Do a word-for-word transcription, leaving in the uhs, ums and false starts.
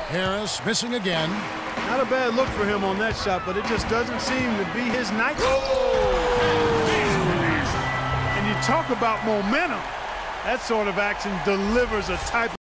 Harris missing again. Not a bad look for him on that shot, but it just doesn't seem to be his night. And you talk about momentum. That sort of action delivers a type of